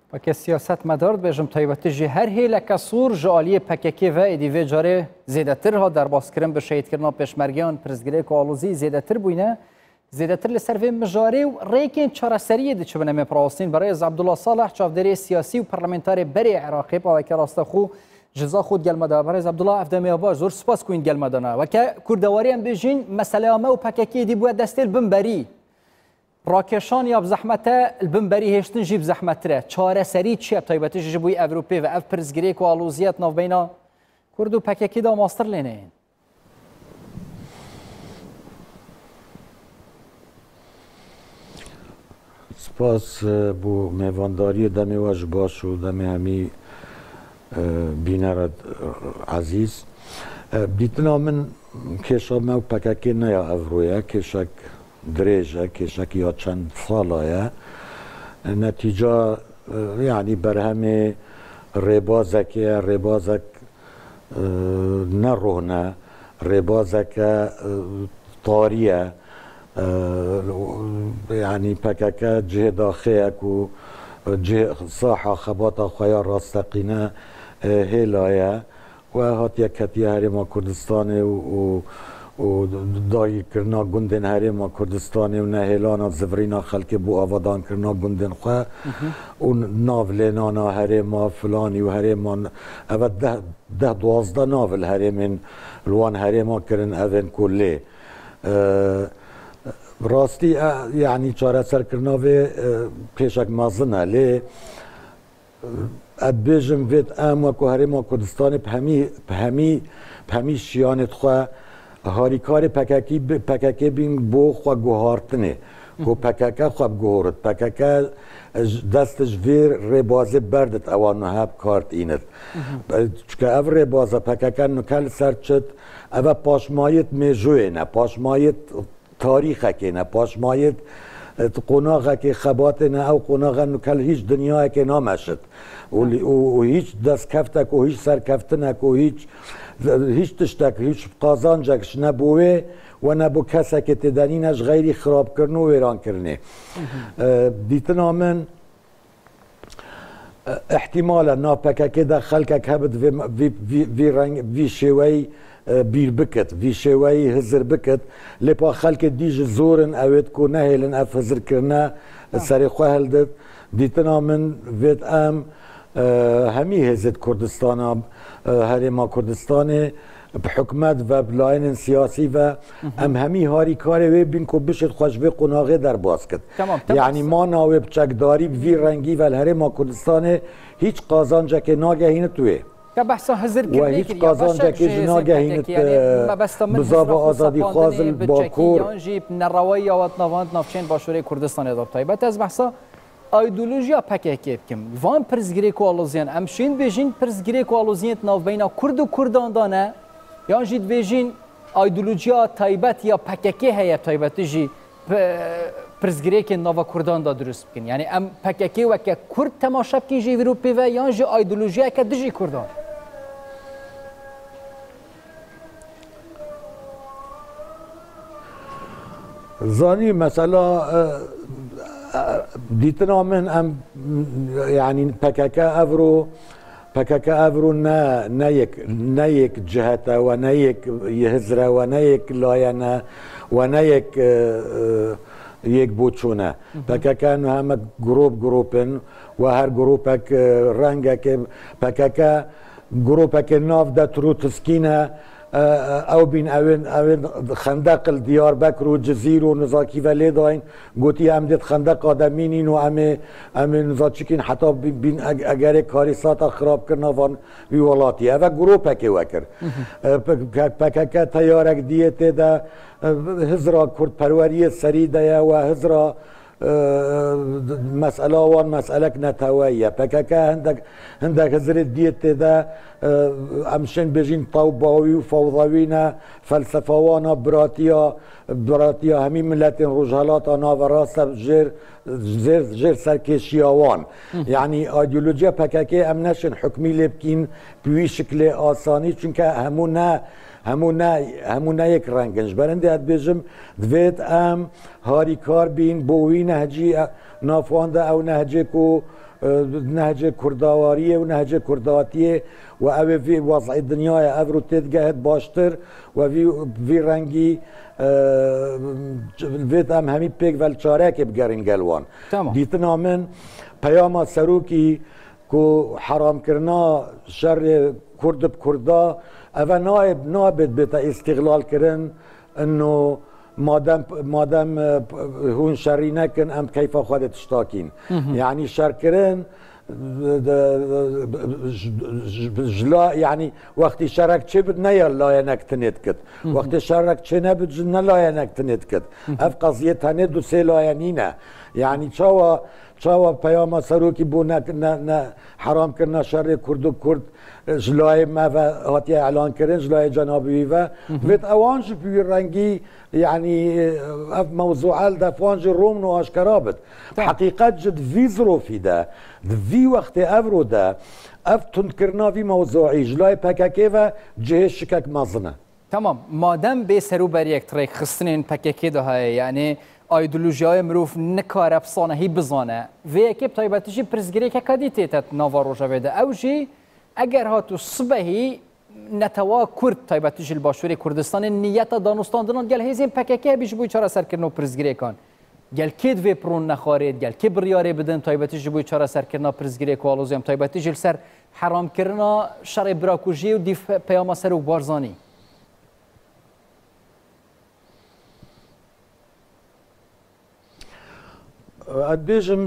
و که سیاست مدارد بجم تایبتی جی هر هیله که سور جالی پککی و ایدیوی جاره زیده تر ها در باز کرن به شهید کرنا پشمرگیان پرزگری که آلوزی زیده تر بوینه زیده تر لسر و مجاری و ریکین چاره سریه دی چه بنامه پراستین برای از عبدالله صالح چافداری سیاسی و پارلمانتاری بری عراقی با که راسته خو جزا خود گلمده برای از عبدالله افدامی آبا زور سپاس کوین گلمده نه و که کردواری هم بیجین مسئله آمه و پککی دی بود دستیل بمبری راکشان یا بزحمت البنبری هشتن جیب زحمت ره چاره سری چیه تایبتی جبوی اروپی و اف پرزگری و آلوزیت ناف بینا کردو پککی دا ماستر لینه سپاس بو میوانداری دمی واج باش و دمی همی بینرد عزیز دیتنا من کشا ما پککی نیا اورویا کشک دريجة كيشك يا چند ساله نتيجة يعني برهمي ربازك نرونا ربازك طارية يعني بكك جهة داخلك و جهة صاحة خباطة خيار راستقينا هلايا وهات يكتي هرما كردستان و دایی کرنا گندن هرم و کردستانی و نهیلانا زفرینا خلک بو آوادان کرنا گندن خواه و ناولینانا هرم فلانی و هرم اوه ده دوازده ناول هرمین لوان هرم کرن اوین کلی راستی یعنی چاره سر کرنا و پیشک مازنه لی ادبیجم وید ام و که هرم کردستانی بهمی شیانت خواه هاریکار پککی بین بو خوا گوهارتنه کو پککه خواب گوهرد پککه دستش ویر ربازه بردت اوانو هب کارت اینت چکه او ربازه پککه نکل سرچت او پاشمایت میجوه نه پاشمایت تاریخه که نه پاشمایت قناغه که خبات نه او قناغه نکل هیچ دنیای که نامشد و هیچ دست کفتک و هیچ سر کفتنک و هیچ تشتک هیچ قازانجکش نبوه و نبو کسی که تدنینش غیری خراب کرن و ویران کرنه دیتنا من احتمالا ناپکه که ده خلکک هبت وی شوی بیر بکت وی شوی هزر بکت لپا خلک دیج زورن اوید که نهیلن اف هزر کرنه سری خواه هلدت دیتنا من وید ام همی هزت کردستان هرما کردستان بحکمت و بلاین سیاسی و ام همی هاری کاری وی بین که بشد خوشبه قناغه در باز کد یعنی ما ناوی بچکداری بوی رنگی و هرما کردستان هیچ قازانجا که ناگهین توی و هیچ قازانجا که ناگهین بزاب آزادی خوازل باکور نروایی آوات نواند نافچین باشوری کردستان اداب تایبت از بحثا ایدئولوژیا پککی بکم وان پرزگری کو آلوزیان امشین بیجین پرزگری کو آلوزیان ناو بینا کرد و کردان دانه یا جید بیجین ایدئولوژیا تایبت یا پککی هیا تایبت جی پرزگری که ناو کردان دا درست بکن یعنی ام پککی و که کرد تماشا بکن جی ویروپی و یا جی ایدئولوژیا که دجی کردان زانی مثلا دیتنا من ام يعني بكاكا افرو نه یک جهته و نه یک یهزره و نه یک لایانه و نه یک بوچونه بكاكا انه همه گروپن و هر گروپک رنگک بكاكا گروپک ناف ده ترو تسکینه او بین اوین خندق الدیار بکر و جزیر و نزاکی ولی داین گوتی هم دید خندق آدمینین و امه نزاچکین حتی بین اگر کاری ساتا خراب کرنا وان وی ولاتی اوه گروه پکه وکر پکه تیارک دیته ده هزرا کرد پروری سری ده و هزرا مسئله وان مسئله نتوایه پکه هندک هزر دیت ده امشن بجین طوباوی و فوضوینا فلسفه وانا براتیا همین ملت رجالات آنا و راست جر سرکشی آوان یعنی ایدئولوژیا پکه ام نشن حکمی لبکین بوی شکل آسانی چونکه همون یک رنگنش برنده اد بیجم دوید ام هاری کار بین بوی نهجی نافوانده او نهجی کو نهج کرداواریه و نهج کرداتیه و اوه وی وضع دنیای افرو تدگهد باشتر و وی رنگی ویت هم همی پیک ولچاره که بگرین گلوان دیتنا من پیام سروکی که حرام کرنا شر کرد بکردا اوه نابد بیتا استغلال کرن انه مادام هون شری نکن ام کیف خودت تشتاکین یعنی شر کرن جلا يعني وقتی شرک چه بد نه لایه نکتنید کد وقتی شرک چه نبد نه لایه نکتنید کد اف قضیه تنه دو سه لایه نینه یعنی چاوا پیام سروکی بو نه حرام کرنا شر کرد و کرد جلای ما و هاتی اعلان کردن جلای جنابی و ویت اوانج بی رنگی یعنی اف موضوع دفوانج روم نو آشکارا بد حقیقت جد وی ظروفی ده وی وقت افرو ده اف تنکرنا وی موضوعی جلای پککه و جه شکک مزنه تمام مادام به سرو بر یک تریک خستنین پککه ده های یعنی ایدئولوژیای مروف نکاره بسانه هی بزانه و یکی بتایبتیجی پرزگری که کدی تیتت نواروجا بده اوجی اگر هاتو صبحی نتوا کرد تایبتیجی الباشوری کردستان نیت دانستاندنان گل هیزین پککه بیش بوی چرا سر کرنو پرزگری کن گل کید وی پرون نخارید گل کی بریاری بدن تایبتیجی بوی چرا سر کرنا پرزگری کوالوزیم تایبتیجی سر حرام کرنا شر براکوژی و دیف پیام سر و بارزانی ادبیجم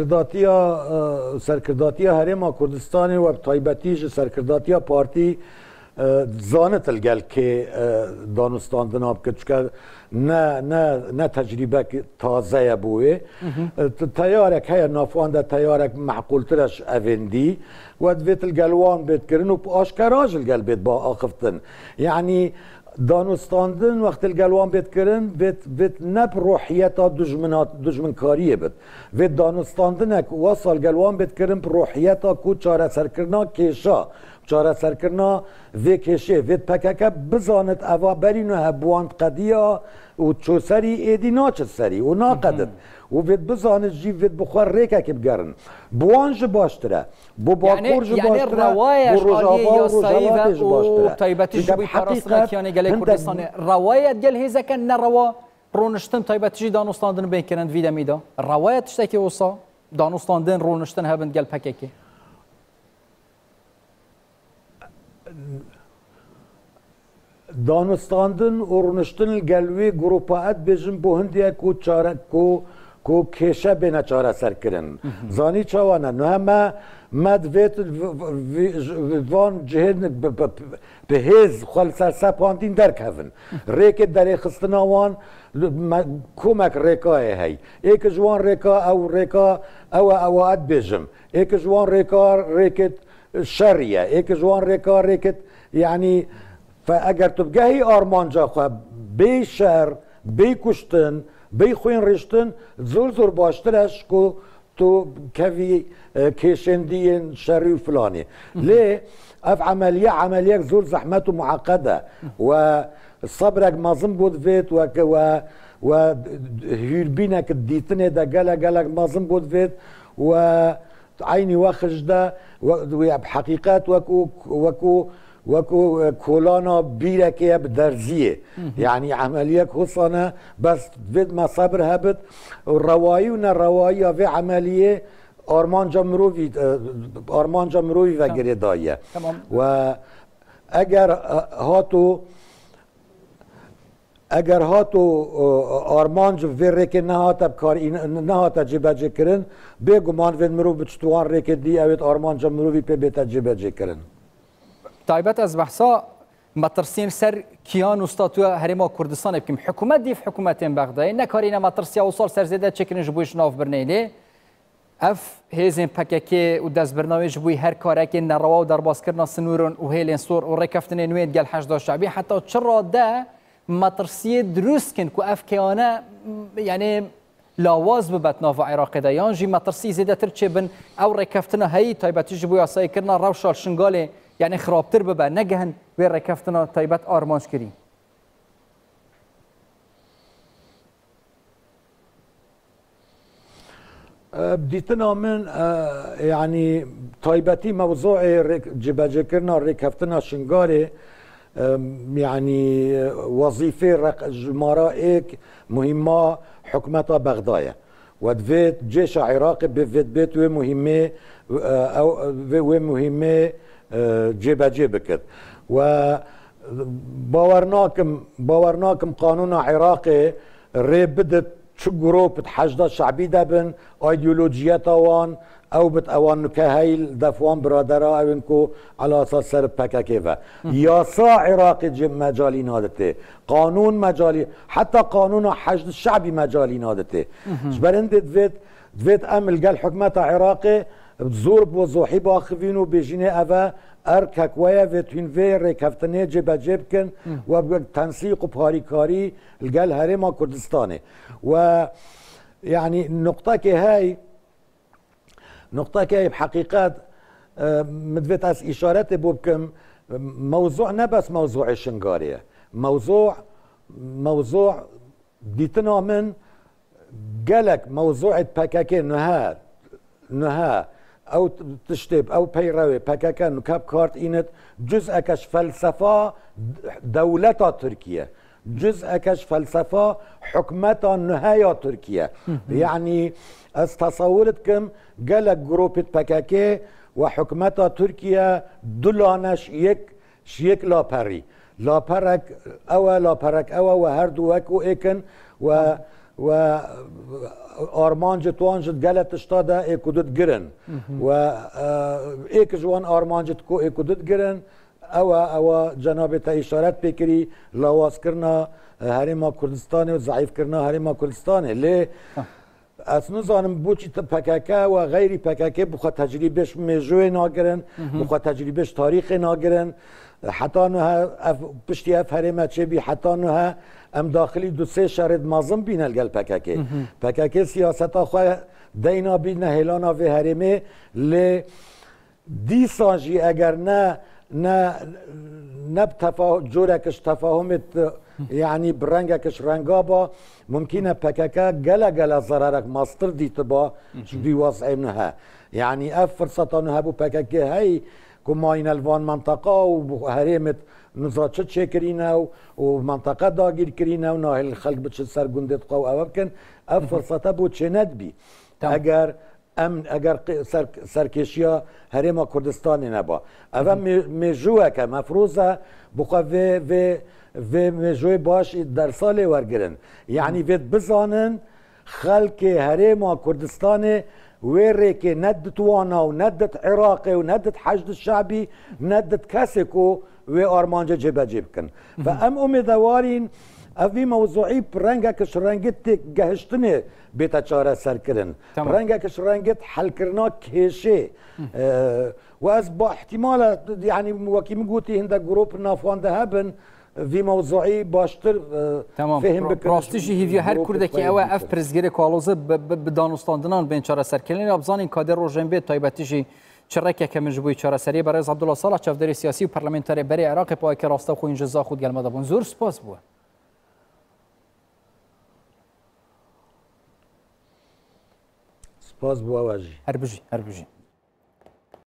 سرکرداتیا هرما کردستان و تایبتیج سرکرداتیا پارتی زانت الگل که دانستاندن آب که نه تجربه تازه بوده تیارک های نافوانده تیارک معقول ترش اوندی و دویت الگلوان بید کرن و آشکاراج الگل بید با آخفتن یعنی دانستاندن وقت الگلوان بید کرن بید نب روحیتا دجمنکاریه بید وید دانستاندنک واسه الگلوان بید کرن روحیتا کو چاره سرکرنا کشا چاره سرکرنا وی کشه وید پککه بزانت اوا برینو هبواند قدیا و چو سری ایدی ناچ سری و ناقدت و وید بزانت جی وید بخور ریکه که بگرن بوانج باشتره بو باکورج یعنی روایش عالیه یا صحیفه و تایبتیش بوی پرستنه کیانه گله کردستان روایت گل هیزه که نروا رونشتن تایبتیجی دانستاندن بکنند ویده میده روایت شتکی اوسا دانستاندن رونشتن هبند گل پککی دانستاندن و رونشتن الگلوی گروپاعت بجن بو هندیه کو چاره کو کشه بینه چاره سر کرن زانی چوانه نه ما دویت وان جهن به هز خال سر سپاندین درک هفن ریک در خستناوان کمک ریکای هی ایک جوان ریکا او ریکا او اد بجم ایک جوان ریکت شریه ایک جوان ریکت یعنی فاگر تبگهی آرمانجا خواه بی شر بی کشتن بی خوین رشتن زور باشترش که تو كفي كيشندين شري فلاني ليه اف عمليه زور زحمته معقده وصبرك ما زنبود فيت و هيربينك ديتني دا قالك ما زنبود فيت وعيني واخج دا بحقيقات وكو كولانا بيركيه بدرزيه يعني عمليه خصنا بس فيد ما صبر هبت الروايه في عمليه آرمان جمروی و گریدایه و اگر هاتو آرمان جو وی که نه هاتا جبه کرن بگمان وید مرو بچتوان ریک دی اوید آرمان جمروی پی بیتا جبه کرن تایبت از بحثا مترسین سر کیان استاتو هرما کردستان بکیم حکومت دیف حکومتین بغدای نکارینه مترسیا و سال سرزیده چکنش بویش ناف برنیلی اف هیزن پککی و دست برنامج بوی هر کاری که نروا و درباز کردن سنورن و هیلن سور و رکفتن نوید گل 18 شعبی حتی چرا ده مترسیه درست کن که اف کیانه یعنی لاواز ببت ناف عراق ده یان جی مترسی زیده تر چه بن او رکفتن هی تایبتیش بوی آسایی کردن روشال شنگاله یعنی خرابتر ببه نگهن و رکفتن تایبت آرمانش کردی بديتنا من يعني طيبتي موضوع جباجكرنا ركفتنا شنغاري يعني وظيفة جمارائك مهمة حكومة بغداد ودفيت جيش عراقي بفيت بيت ومهمة أو ومهمة جباجي كد و باورناكم قانون عراقي ريب بدت شو جروب بتحشد شعبي دبن ايديولوجيا توان او بتوان كهي دفوان برادرا او انكو على اساس سر بكاكيفا ياسا عراقي مجالي نادته قانون مجالي حتى قانون حشد الشعبي مجالي نادته جبرند دفيت امل قال حكمة عراقي بتزور بوضوحي باخفينو بيجيني افا اركك ويا فيتوين في ركفتني جيبا جيبكن وتنسيق بهاريكاري القال هريما كردستاني و يعني النقطة كي بحقيقة مدفت اس اشارات بوبكم موضوع نبس موضوع الشنغارية موضوع ديتنا من قالك موضوع بكاكي نها او تشتب او بيروي بكاكا نكاب كارت اينت جزء كش فلسفة دولة تركيا جزء كش فلسفة حكمة نهاية تركيا يعني استصورتكم قالك جروب بكاكي وحكمة تركيا دلانش شيك لا بري لا برك او وهردو اكو ايكن و آرمانج توانجت قالت اشتادا ايكودت جرن و ايك جوان آرمانجت كو ايكودت جرن او جناب تا اشارت بکری لواس کرنا هریما کردستانی و ضعیف کرنا هریما کردستانی لی اصلا زانم بوچی پککه و غیری پککه بخوا تجربهش مجوی ناگرن بخوا تجربهش تاریخ ناگرن حتی نه پشتی اف هریما چه بی حتی نه ام داخلی دو سه شرد مازم بین الگل پککه سیاست خواه دینا بین نهیلانا و هریمه لی دی سانجی اگر نه جورکش تفاهمت يعني برنگکش رنگابا ممکنه پککه گله ضررك ماستر دیت با شدی وضع منها يعني اف فرصة انها بو پککه هی كماين الوان منطقة وهريمت نزات چه كرينا ومنطقة داگير كرينا وناهل الخلق بتش سر گندت قو او بكن اف فرصة بو چه ندبي اگر امن اگر سرکشیا هرما کردستانی نبا اول مجوه که مفروضه بخوا و مجوه باش در سال ورگرن یعنی وید بزانن خلق هرما کردستانی ویره که ندت وانا و ندت عراقی و ندت حشد الشعبی ندت کسکو و آرمانجه جبه جب کن فام امیدوارین اوی موضوعی رنگکش رنگت گهشتنه بیتا چاره سر کرن رنگکش رنگت حل کرنا کشه و از با احتمال يعني وكي مقوتي هنده جروب نافوانده هبن في موضوعي باشتر فهم بكر راستشي هيفيو هر كرده كي اوا اف برزگير كالوزه بدانستاندنان بين چاره سر كلين ابزانين كادر روجنبي تايبتيجي شرکه که مجبوری چاره سری برای عبدالله صالح چفداری سیاسی و پارلمانتری برای عراق پای که راسته خو انجزا خود گلمه دابون زور سپاس بو سپاس بو واجی هر بجی